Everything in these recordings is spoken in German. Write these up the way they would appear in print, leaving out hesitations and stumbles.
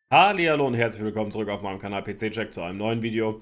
Hallihallo und herzlich willkommen zurück auf meinem Kanal PC Check zu einem neuen Video.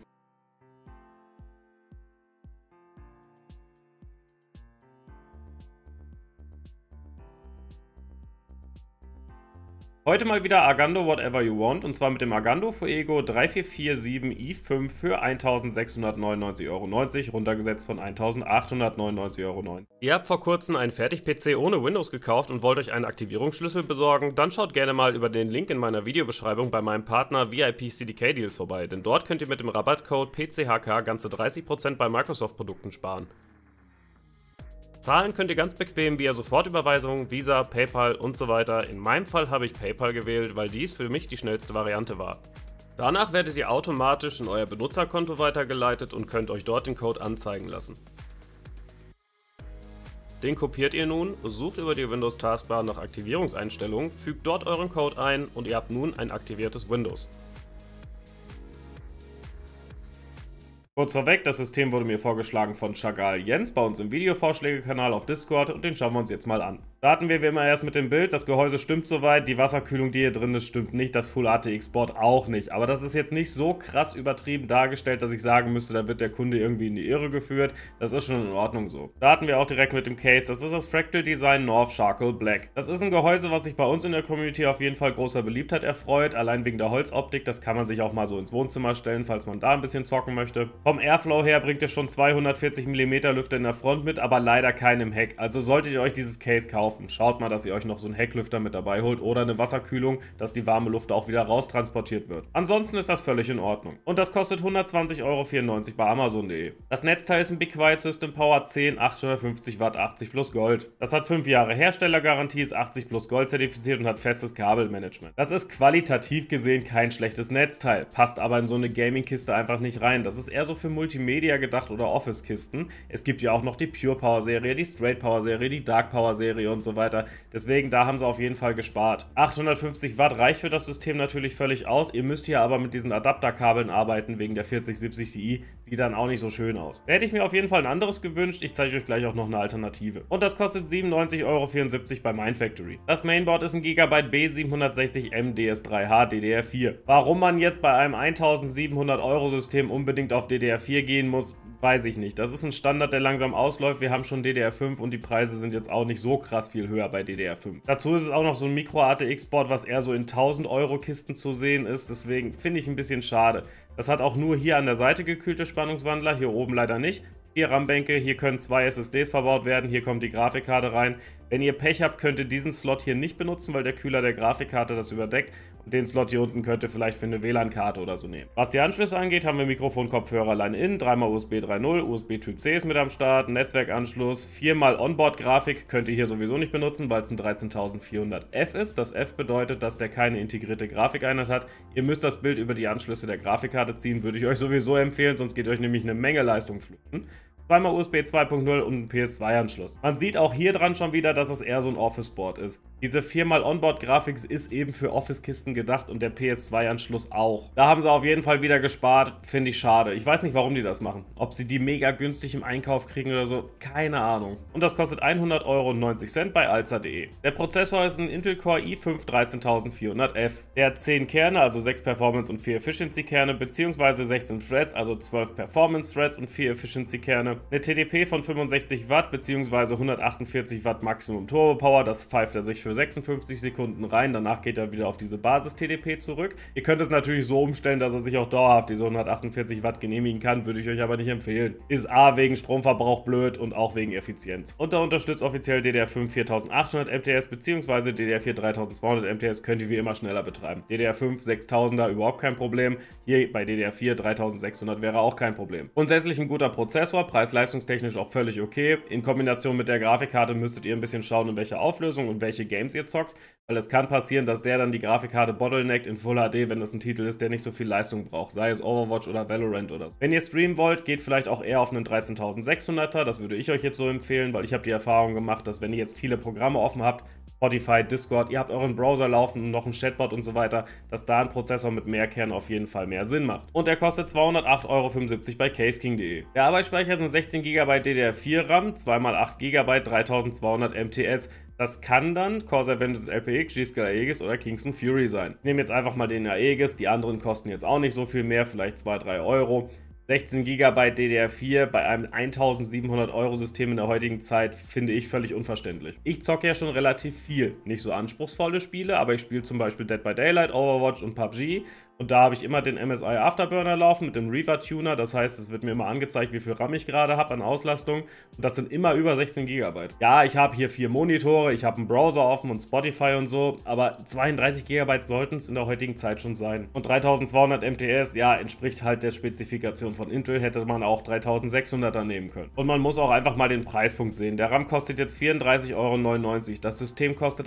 Heute mal wieder Agando Whatever You Want und zwar mit dem Agando Fuego 3447i5 für 1.699,90 €, runtergesetzt von 1.899,90 €. Ihr habt vor kurzem einen Fertig-PC ohne Windows gekauft und wollt euch einen Aktivierungsschlüssel besorgen? Dann schaut gerne mal über den Link in meiner Videobeschreibung bei meinem Partner VIP CDK Deals vorbei, denn dort könnt ihr mit dem Rabattcode PCHK ganze 30% bei Microsoft-Produkten sparen. Zahlen könnt ihr ganz bequem via Sofortüberweisung, Visa, PayPal und so weiter. In meinem Fall habe ich PayPal gewählt, weil dies für mich die schnellste Variante war. Danach werdet ihr automatisch in euer Benutzerkonto weitergeleitet und könnt euch dort den Code anzeigen lassen. Den kopiert ihr nun, sucht über die Windows-Taskbar nach Aktivierungseinstellungen, fügt dort euren Code ein und ihr habt nun ein aktiviertes Windows. Kurz vorweg, das System wurde mir vorgeschlagen von Chagall Jens bei uns im Videovorschläge-Kanal auf Discord und den schauen wir uns jetzt mal an. Starten wir wie immer erst mit dem Bild, das Gehäuse stimmt soweit, die Wasserkühlung, die hier drin ist, stimmt nicht, das Full ATX Board auch nicht. Aber das ist jetzt nicht so krass übertrieben dargestellt, dass ich sagen müsste, da wird der Kunde irgendwie in die Irre geführt. Das ist schon in Ordnung so. Starten wir auch direkt mit dem Case, das ist das Fractal Design North Charcoal Black. Das ist ein Gehäuse, was sich bei uns in der Community auf jeden Fall großer Beliebtheit erfreut, allein wegen der Holzoptik, das kann man sich auch mal so ins Wohnzimmer stellen, falls man da ein bisschen zocken möchte. Vom Airflow her bringt er schon 240 mm Lüfter in der Front mit, aber leider keinen im Heck. Also solltet ihr euch dieses Case kaufen, schaut mal, dass ihr euch noch so einen Hecklüfter mit dabei holt oder eine Wasserkühlung, dass die warme Luft auch wieder raustransportiert wird. Ansonsten ist das völlig in Ordnung. Und das kostet 120,94 € bei Amazon.de. Das Netzteil ist ein Be Quiet System Power 10, 850 Watt, 80 plus Gold. Das hat 5 Jahre Herstellergarantie, ist 80 plus Gold zertifiziert und hat festes Kabelmanagement. Das ist qualitativ gesehen kein schlechtes Netzteil, passt aber in so eine Gaming-Kiste einfach nicht rein. Das ist eher so für Multimedia gedacht oder Office-Kisten. Es gibt ja auch noch die Pure Power Serie, die Straight Power Serie, die Dark Power Serie und so weiter. Deswegen, da haben sie auf jeden Fall gespart. 850 Watt reicht für das System natürlich völlig aus. Ihr müsst hier aber mit diesen Adapterkabeln arbeiten, wegen der 4070 Ti. Sieht dann auch nicht so schön aus. Da hätte ich mir auf jeden Fall ein anderes gewünscht. Ich zeige euch gleich auch noch eine Alternative. Und das kostet 97,74 € bei Mindfactory. Das Mainboard ist ein Gigabyte B760M DS3H DDR4. Warum man jetzt bei einem 1700 € System unbedingt auf DDR4 gehen muss, weiß ich nicht. Das ist ein Standard, der langsam ausläuft. Wir haben schon DDR5 und die Preise sind jetzt auch nicht so krass viel höher bei DDR5. Dazu ist es auch noch so ein Micro-ATX-Board, was eher so in 1000-€ Kisten zu sehen ist. Deswegen finde ich ein bisschen schade. Das hat auch nur hier an der Seite gekühlte Spannungswandler, hier oben leider nicht. 4 RAM-Bänke, hier können 2 SSDs verbaut werden, hier kommt die Grafikkarte rein. Wenn ihr Pech habt, könnt ihr diesen Slot hier nicht benutzen, weil der Kühler der Grafikkarte das überdeckt. Und den Slot hier unten könnt ihr vielleicht für eine WLAN-Karte oder so nehmen. Was die Anschlüsse angeht, haben wir Mikrofon, Kopfhörer, Line-In, 3x USB 3.0, USB Typ C ist mit am Start, Netzwerkanschluss, 4x Onboard-Grafik könnt ihr hier sowieso nicht benutzen, weil es ein 13400F ist. Das F bedeutet, dass der keine integrierte Grafikeinheit hat. Ihr müsst das Bild über die Anschlüsse der Grafikkarte ziehen, würde ich euch sowieso empfehlen, sonst geht euch nämlich eine Menge Leistung flöten. 2x USB 2.0 und ein PS2-Anschluss. Man sieht auch hier dran schon wieder, dass es eher so ein Office-Board ist. Diese 4x Onboard-Grafik ist eben für Office-Kisten gedacht und der PS2-Anschluss auch. Da haben sie auf jeden Fall wieder gespart, finde ich schade. Ich weiß nicht, warum die das machen. Ob sie die mega günstig im Einkauf kriegen oder so, keine Ahnung. Und das kostet 100,90 € bei alza.de. Der Prozessor ist ein Intel Core i5 13400F. Der hat 10 Kerne, also 6 Performance und 4 Efficiency-Kerne, beziehungsweise 16 Threads, also 12 Performance-Threads und 4 Efficiency-Kerne. Eine TDP von 65 Watt bzw. 148 Watt Maximum Turbo Power, das pfeift er sich für 56 Sekunden rein, danach geht er wieder auf diese Basis-TDP zurück. Ihr könnt es natürlich so umstellen, dass er sich auch dauerhaft diese 148 Watt genehmigen kann, würde ich euch aber nicht empfehlen. Ist A wegen Stromverbrauch blöd und auch wegen Effizienz. Und er unterstützt offiziell DDR5 4800 MTS bzw. DDR4 3200 MTS, könnt ihr wie immer schneller betreiben. DDR5 6000er überhaupt kein Problem, hier bei DDR4 3600 wäre auch kein Problem. Grundsätzlich ein guter Prozessor, preis-leistungstechnisch auch völlig okay. In Kombination mit der Grafikkarte müsstet ihr ein bisschen schauen, in welcher Auflösung und welche Games ihr zockt, weil es kann passieren, dass der dann die Grafikkarte bottleneckt in Full HD, wenn das ein Titel ist, der nicht so viel Leistung braucht, sei es Overwatch oder Valorant oder so. Wenn ihr streamen wollt, geht vielleicht auch eher auf einen 13600er, das würde ich euch jetzt so empfehlen, weil ich habe die Erfahrung gemacht, dass wenn ihr jetzt viele Programme offen habt, Spotify, Discord, ihr habt euren Browser laufen und noch einen Chatbot und so weiter, dass da ein Prozessor mit mehr Kern auf jeden Fall mehr Sinn macht. Und der kostet 208,75 € bei CaseKing.de. Der Arbeitsspeicher sind 16 GB DDR4 RAM, 2x8 GB 3200 MTS. Das kann dann Corsair Vengeance LPX, G-Skill Aegis oder Kingston Fury sein. Ich nehme jetzt einfach mal den Aegis, die anderen kosten jetzt auch nicht so viel mehr, vielleicht 2-3 Euro. 16 GB DDR4 bei einem 1700 Euro System in der heutigen Zeit finde ich völlig unverständlich. Ich zocke ja schon relativ viel, nicht so anspruchsvolle Spiele, aber ich spiele zum Beispiel Dead by Daylight, Overwatch und PUBG. Und da habe ich immer den MSI Afterburner laufen mit dem Reaver Tuner. Das heißt, es wird mir immer angezeigt, wie viel RAM ich gerade habe an Auslastung. Und das sind immer über 16 GB. Ja, ich habe hier 4 Monitore, ich habe einen Browser offen und Spotify und so. Aber 32 GB sollten es in der heutigen Zeit schon sein. Und 3200 MTS, ja, entspricht halt der Spezifikation von Intel. Hätte man auch 3600er nehmen können. Und man muss auch einfach mal den Preispunkt sehen. Der RAM kostet jetzt 34,99 Euro. Das System kostet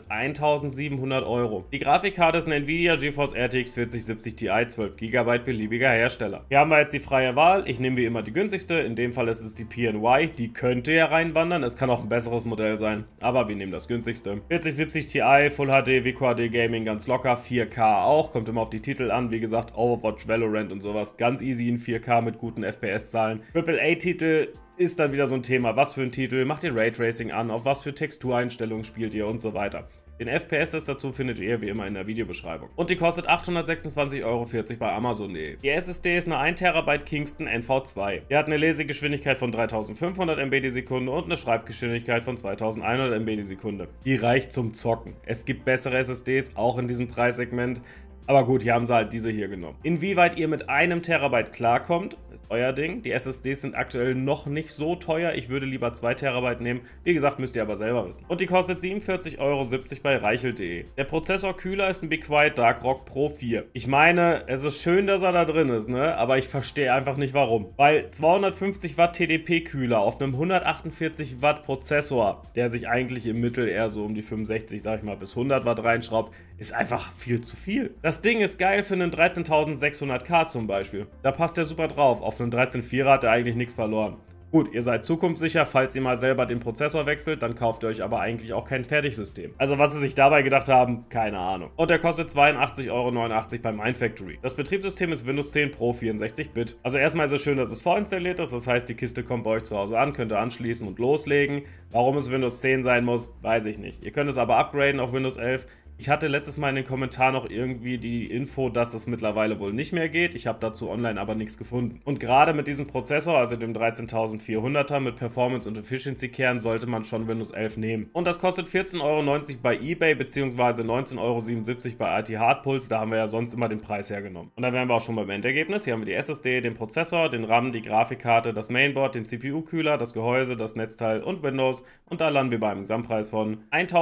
1700 Euro. Die Grafikkarte ist eine Nvidia GeForce RTX 4070 Ti 12 GB beliebiger Hersteller. Hier haben wir jetzt die freie Wahl. Ich nehme wie immer die günstigste. In dem Fall ist es die PNY. Die könnte ja reinwandern. Es kann auch ein besseres Modell sein. Aber wir nehmen das günstigste. 4070 Ti, Full HD, VQHD Gaming ganz locker. 4K auch. Kommt immer auf die Titel an. Wie gesagt, Overwatch, Valorant und sowas. Ganz easy in 4K mit guten FPS-Zahlen. AAA-Titel ist dann wieder so ein Thema. Was für ein Titel? Macht ihr Raytracing an? Auf was für Textureinstellungen spielt ihr und so weiter. Den FPS dazu findet ihr wie immer in der Videobeschreibung. Und die kostet 826,40 Euro bei Amazon.de. Die SSD ist eine 1 TB Kingston NV2. Die hat eine Lesegeschwindigkeit von 3500 MB die Sekunde und eine Schreibgeschwindigkeit von 2100 MB die Sekunde. Die reicht zum Zocken. Es gibt bessere SSDs, auch in diesem Preissegment. Aber gut, hier haben sie halt diese hier genommen. Inwieweit ihr mit einem Terabyte klarkommt, ist euer Ding. Die SSDs sind aktuell noch nicht so teuer. Ich würde lieber 2 Terabyte nehmen. Wie gesagt, müsst ihr aber selber wissen. Und die kostet 47,70 Euro bei reichelt.de. Der Prozessorkühler ist ein Be Quiet Darkrock Pro 4. Ich meine, es ist schön, dass er da drin ist, ne? Aber ich verstehe einfach nicht warum. Weil 250 Watt TDP-Kühler auf einem 148 Watt Prozessor, der sich eigentlich im Mittel eher so um die 65, sag ich mal, bis 100 Watt reinschraubt, ist einfach viel zu viel. Das Ding ist geil für einen 13600K zum Beispiel. Da passt der super drauf. Auf einen 13.4er hat er eigentlich nichts verloren. Gut, ihr seid zukunftssicher, falls ihr mal selber den Prozessor wechselt, dann kauft ihr euch aber eigentlich auch kein Fertigsystem. Also was sie sich dabei gedacht haben, keine Ahnung. Und der kostet 82,89 Euro bei Mindfactory. Das Betriebssystem ist Windows 10 Pro 64-Bit. Also erstmal ist es schön, dass es vorinstalliert ist, das heißt, die Kiste kommt bei euch zu Hause an, könnt ihr anschließen und loslegen. Warum es Windows 10 sein muss, weiß ich nicht. Ihr könnt es aber upgraden auf Windows 11. Ich hatte letztes Mal in den Kommentaren noch irgendwie die Info, dass es mittlerweile wohl nicht mehr geht. Ich habe dazu online aber nichts gefunden. Und gerade mit diesem Prozessor, also dem 13400er mit Performance und Efficiency Kern, sollte man schon Windows 11 nehmen. Und das kostet 14,90 Euro bei eBay bzw. 19,77 Euro bei IT Hardpulse. Da haben wir ja sonst immer den Preis hergenommen. Und da wären wir auch schon beim Endergebnis. Hier haben wir die SSD, den Prozessor, den RAM, die Grafikkarte, das Mainboard, den CPU-Kühler, das Gehäuse, das Netzteil und Windows. Und da landen wir beim Gesamtpreis von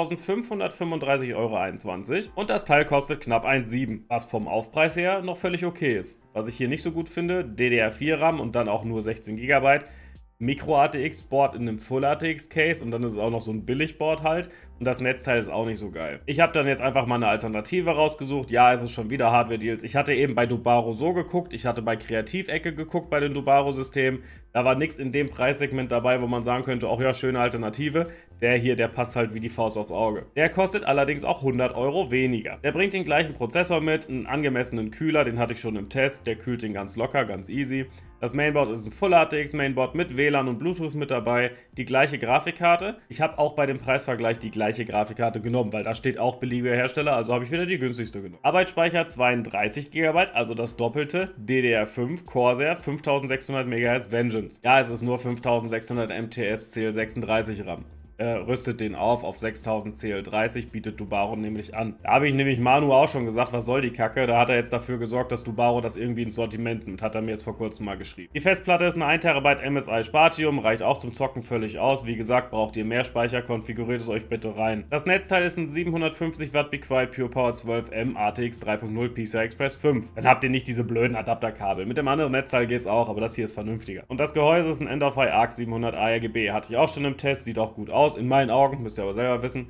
1.535,21 Euro. Und das Teil kostet knapp 1,7, was vom Aufpreis her noch völlig okay ist. Was ich hier nicht so gut finde, DDR4 RAM und dann auch nur 16 GB. Micro-ATX-Board in einem Full-ATX-Case und dann ist es auch noch so ein Billigboard halt und das Netzteil ist auch nicht so geil. Ich habe dann jetzt einfach mal eine Alternative rausgesucht. Ja, es ist schon wieder Hardware-Deals. Ich hatte eben bei Dubaro so geguckt, ich hatte bei Kreativecke geguckt bei den Dubaro-Systemen. Da war nichts in dem Preissegment dabei, wo man sagen könnte, ach ja, schöne Alternative. Der hier, der passt halt wie die Faust aufs Auge. Der kostet allerdings auch 100 Euro weniger. Der bringt den gleichen Prozessor mit, einen angemessenen Kühler, den hatte ich schon im Test. Der kühlt den ganz locker, ganz easy. Das Mainboard ist ein Full-ATX-Mainboard mit WLAN und Bluetooth mit dabei. Die gleiche Grafikkarte. Ich habe auch bei dem Preisvergleich die gleiche Grafikkarte genommen, weil da steht auch beliebiger Hersteller, also habe ich wieder die günstigste genommen. Arbeitsspeicher 32 GB, also das doppelte. DDR5 Corsair 5600 MHz Vengeance. Ja, es ist nur 5600 MTS CL36 RAM. Rüstet den auf 6000 CL30, bietet Dubaro nämlich an. Da habe ich nämlich Manu auch schon gesagt, was soll die Kacke? Da hat er jetzt dafür gesorgt, dass Dubaro das irgendwie ins Sortiment nimmt, hat er mir jetzt vor kurzem mal geschrieben. Die Festplatte ist eine 1 TB MSI Spartium, reicht auch zum Zocken völlig aus. Wie gesagt, braucht ihr mehr Speicher, konfiguriert es euch bitte rein. Das Netzteil ist ein 750 Watt Be Quiet Pure Power 12M ATX 3.0 PCI Express 5. Dann habt ihr nicht diese blöden Adapterkabel. Mit dem anderen Netzteil geht's auch, aber das hier ist vernünftiger. Und das Gehäuse ist ein End-of-Eye ARC 700 ARGB. Hatte ich auch schon im Test, sieht auch gut aus. In meinen Augen, müsst ihr aber selber wissen.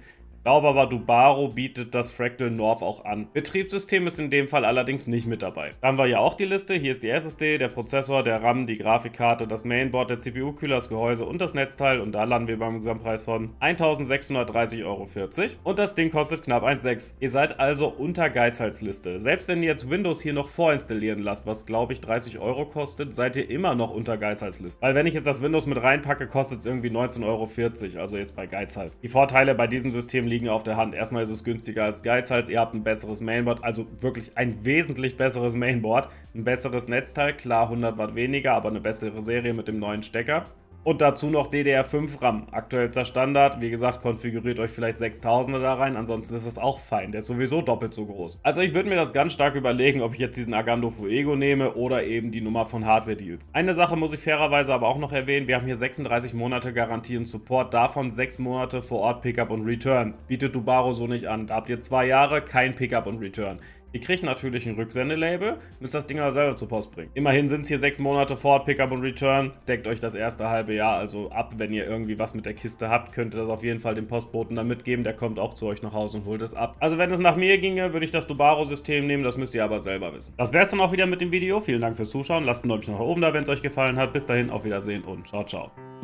Glaube aber, Dubaro bietet das Fractal North auch an. Betriebssystem ist in dem Fall allerdings nicht mit dabei. Da haben wir ja auch die Liste. Hier ist die SSD, der Prozessor, der RAM, die Grafikkarte, das Mainboard, der CPU-Kühler, das Gehäuse und das Netzteil. Und da landen wir beim Gesamtpreis von 1.630,40 € und das Ding kostet knapp 1,6. Ihr seid also unter Geizhalsliste. Selbst wenn ihr jetzt Windows hier noch vorinstallieren lasst, was glaube ich 30 € kostet, seid ihr immer noch unter Geizhalsliste. Weil wenn ich jetzt das Windows mit reinpacke, kostet es irgendwie 19,40 €, also jetzt bei Geizhals. Die Vorteile bei diesem System liegen auf der Hand. Erstmal ist es günstiger als Geizhals, ihr habt ein besseres Mainboard, also wirklich ein wesentlich besseres Mainboard, ein besseres Netzteil, klar 100 Watt weniger, aber eine bessere Serie mit dem neuen Stecker. Und dazu noch DDR5 RAM, aktuellster Standard. Wie gesagt, konfiguriert euch vielleicht 6000er da rein, ansonsten ist das auch fein. Der ist sowieso doppelt so groß. Also ich würde mir das ganz stark überlegen, ob ich jetzt diesen Agando Fuego nehme oder eben die Nummer von Hardware Deals. Eine Sache muss ich fairerweise aber auch noch erwähnen, wir haben hier 36 Monate Garantie und Support, davon 6 Monate vor Ort Pickup und Return. Bietet Dubaro so nicht an. Da habt ihr 2 Jahre, kein Pickup und Return. Ihr kriegt natürlich ein Rücksendelabel, müsst das Ding aber selber zur Post bringen. Immerhin sind es hier 6 Monate Ford, Pickup und Return. Deckt euch das erste halbe Jahr also ab. Wenn ihr irgendwie was mit der Kiste habt, könnt ihr das auf jeden Fall dem Postboten dann mitgeben. Der kommt auch zu euch nach Hause und holt es ab. Also wenn es nach mir ginge, würde ich das Dubaro-System nehmen. Das müsst ihr aber selber wissen. Das wäre es dann auch wieder mit dem Video. Vielen Dank fürs Zuschauen. Lasst ein Däumchen nach oben da, wenn es euch gefallen hat. Bis dahin, auf Wiedersehen und ciao, ciao.